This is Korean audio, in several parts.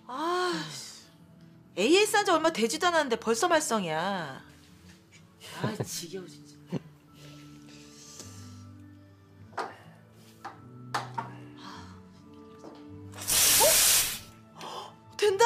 아, AS 한 지 얼마 되지도 않았는데 벌써 말썽이야. 아, 지겨워 진짜. 된다!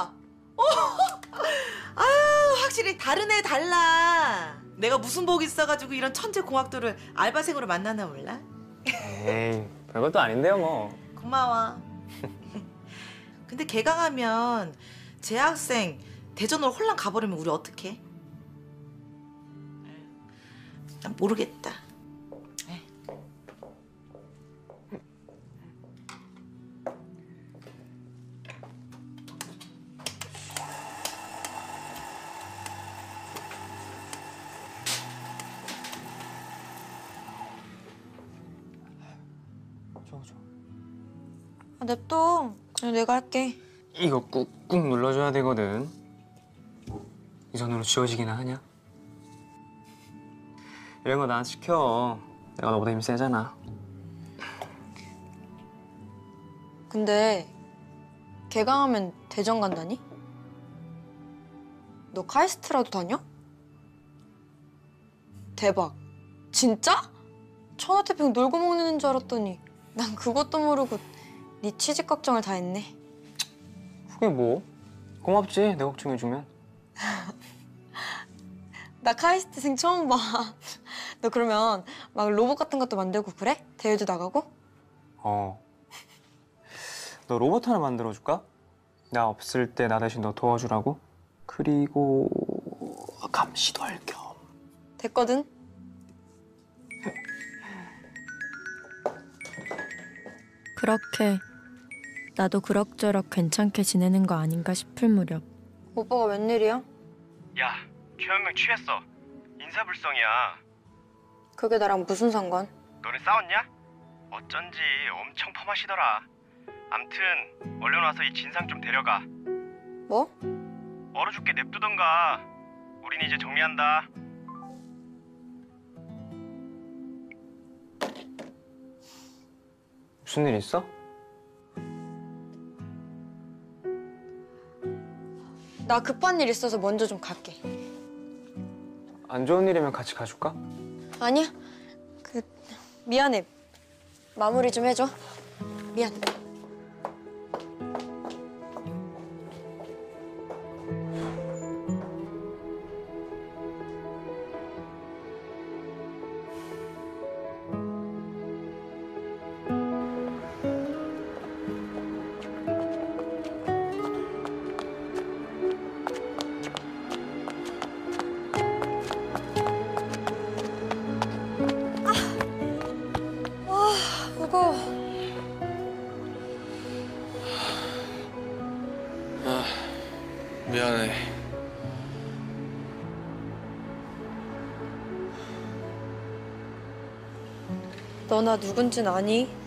아유, 확실히 다르네, 달라. 내가 무슨 복이 있어가지고 이런 천재 공학도를 알바생으로 만나나 몰라? 에이, 별것도 아닌데요, 뭐. 고마워. 근데 개강하면 재학생 대전으로 홀랑 가버리면 우리 어떡해? 난 모르겠다. 줘. 아, 냅둬. 그냥 내가 할게. 이거 꾹꾹 눌러줘야 되거든. 이 손으로 쥐어지기나 하냐? 이런 거 나한테 시켜. 내가 너보다 힘 세잖아. 근데 개강하면 대전 간다니? 너 카이스트라도 다녀? 대박. 진짜? 천하태평 놀고 먹는 줄 알았더니 난 그것도 모르고 네 취직 걱정을 다 했네. 그게 뭐? 고맙지, 내 걱정해주면. 나 카이스트생 처음 봐. 너 그러면 막 로봇 같은 것도 만들고 그래? 대회도 나가고? 너 로봇 하나 만들어줄까? 나 없을 때 나 대신 너 도와주라고? 그리고 감시도 할 겸. 됐거든? 그렇게 나도 그럭저럭 괜찮게 지내는 거 아닌가 싶을 무렵 오빠가 웬일이야? 야, 최현명 취했어. 인사불성이야. 그게 나랑 무슨 상관? 너네 싸웠냐? 어쩐지 엄청 펌하시더라. 암튼 얼른 와서 이 진상 좀 데려가. 뭐? 얼어 죽게 냅두던가. 우린 이제 정리한다. 무슨 일 있어? 나 급한 일 있어서 먼저 좀 갈게. 안 좋은 일이면 같이 가줄까? 아니야. 미안해. 마무리 좀 해줘. 미안. 무거워. 미안해. 너 나 누군진 아니?